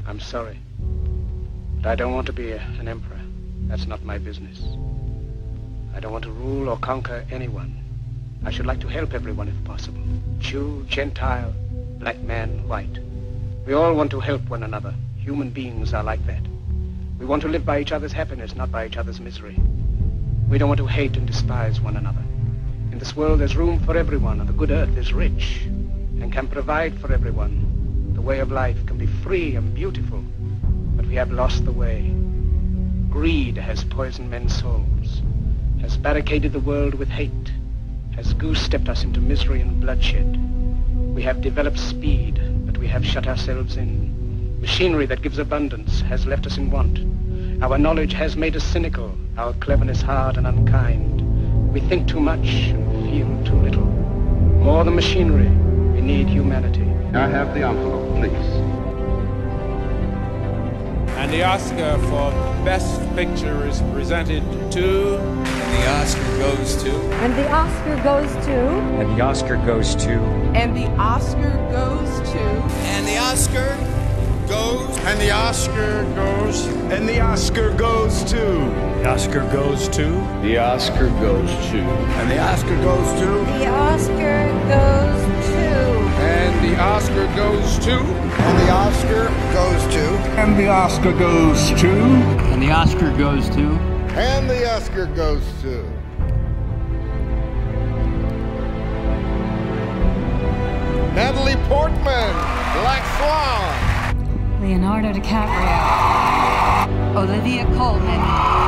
I'm sorry. But I don't want to be an emperor. That's not my business. I don't want to rule or conquer anyone. I should like to help everyone if possible. Jew, Gentile, black man, white. We all want to help one another. Human beings are like that. We want to live by each other's happiness, not by each other's misery. We don't want to hate and despise one another. In this world there's room for everyone, and the good earth is rich and can provide for everyone. The way of life can be free and beautiful, but we have lost the way. Greed has poisoned men's souls, has barricaded the world with hate, has goose-stepped us into misery and bloodshed. We have developed speed, but we have shut ourselves in. Machinery that gives abundance has left us in want. Our knowledge has made us cynical, our cleverness hard and unkind. We think too much and feel too little. More than machinery, we need humanity. I have the envelope, please. And the Oscar for Best Picture is presented to... And the Oscar goes to... And the Oscar goes to... And the Oscar goes to... And the Oscar goes to... And the Oscar goes... And the Oscar goes... And the Oscar goes to... The Oscar goes to... The Oscar goes to... And the Oscar goes to... The Oscar goes to... And the Oscar goes to... And the Oscar goes to... And the Oscar goes to... And the Oscar goes to... And the Oscar goes to... Natalie Portman, Black Swan. Leonardo DiCaprio. Olivia Colman.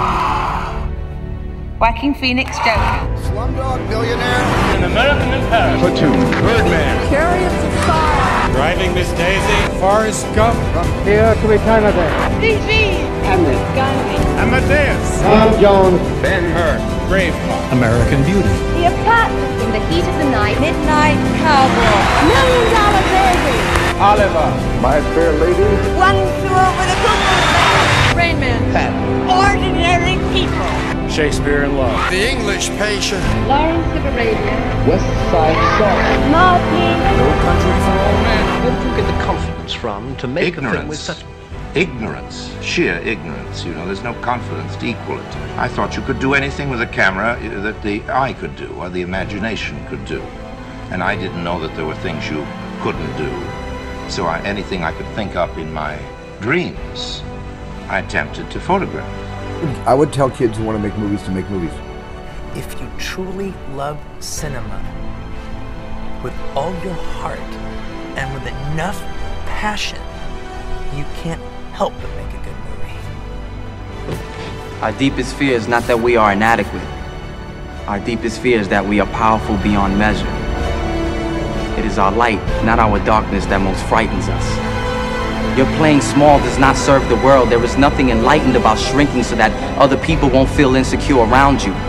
Joaquin Phoenix Joker. Slumdog Millionaire. An American in Paris. Platoon. Birdman. Chariots of Fire. Driving Miss Daisy. Forrest Gump. From here to eternity. DG. Hamlet. Gandhi. Amadeus. Tom Jones. Ben-Hur. Braveheart. American Beauty. Cleopatra. In the Heat of the Night. Midnight Cowboy. $1 Million Baby. Oliver. My Fair Lady. One flew over the cuckoo's nest. Rain Man. Pat. Ordinary people. Shakespeare in Love. The English Patient. Lawrence of Arabia. West Side Story. Martin. No Country for Old Men. Where did you get the confidence from to make a thing with such... Ignorance. Sheer ignorance. You know, there's no confidence to equal it. I thought you could do anything with a camera that the eye could do, or the imagination could do. And I didn't know that there were things you couldn't do. So anything I could think up in my dreams, I attempted to photograph. I would tell kids who want to make movies to make movies. If you truly love cinema with all your heart and with enough passion, you can't help but make a good movie. Our deepest fear is not that we are inadequate. Our deepest fear is that we are powerful beyond measure. It is our light, not our darkness, that most frightens us. Your playing small does not serve the world. There is nothing enlightened about shrinking so that other people won't feel insecure around you.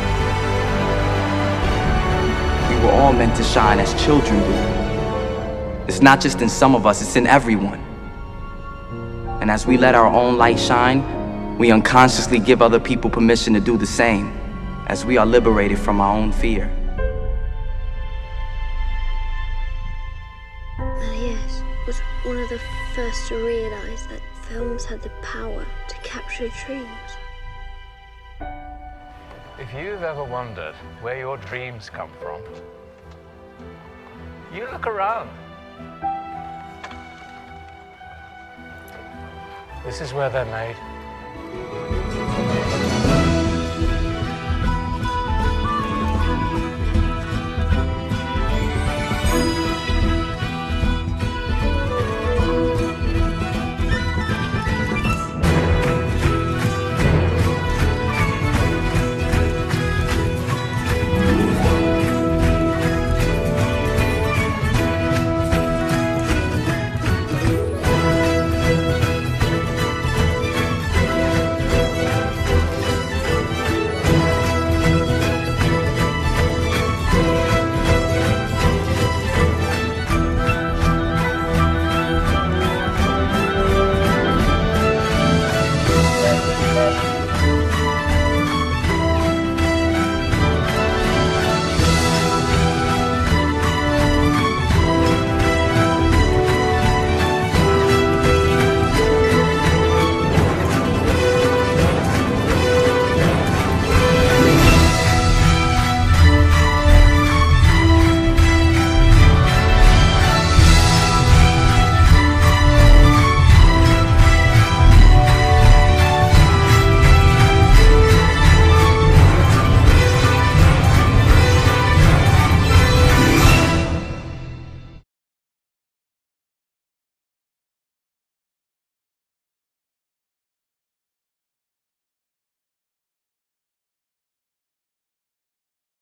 We were all meant to shine as children do. It's not just in some of us, it's in everyone. And as we let our own light shine, we unconsciously give other people permission to do the same, as we are liberated from our own fear. Elias was one of the first to realize that films had the power to capture dreams. If you've ever wondered where your dreams come from, you look around. This is where they're made.